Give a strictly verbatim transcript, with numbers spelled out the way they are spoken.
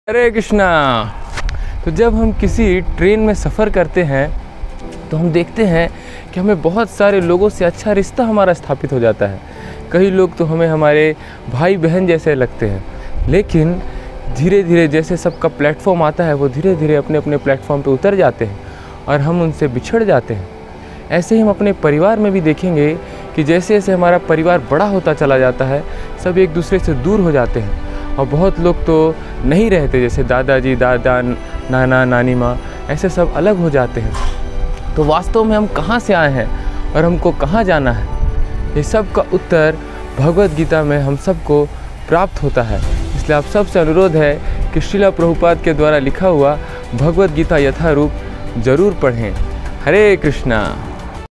हरे कृष्णा। तो जब हम किसी ट्रेन में सफ़र करते हैं तो हम देखते हैं कि हमें बहुत सारे लोगों से अच्छा रिश्ता हमारा स्थापित हो जाता है। कई लोग तो हमें हमारे भाई बहन जैसे लगते हैं, लेकिन धीरे धीरे जैसे सबका प्लेटफॉर्म आता है वो धीरे धीरे अपने अपने प्लेटफॉर्म पे उतर जाते हैं और हम उनसे बिछड़ जाते हैं। ऐसे ही हम अपने परिवार में भी देखेंगे कि जैसे जैसे हमारा परिवार बड़ा होता चला जाता है सब एक दूसरे से दूर हो जाते हैं और बहुत लोग तो नहीं रहते, जैसे दादाजी दादा नाना नानी माँ ऐसे सब अलग हो जाते हैं। तो वास्तव में हम कहाँ से आए हैं और हमको कहाँ जाना है, ये सब का उत्तर भगवद गीता में हम सबको प्राप्त होता है। इसलिए आप सबसे अनुरोध है कि श्रील प्रभुपाद के द्वारा लिखा हुआ भगवद गीता यथारूप ज़रूर पढ़ें। हरे कृष्णा।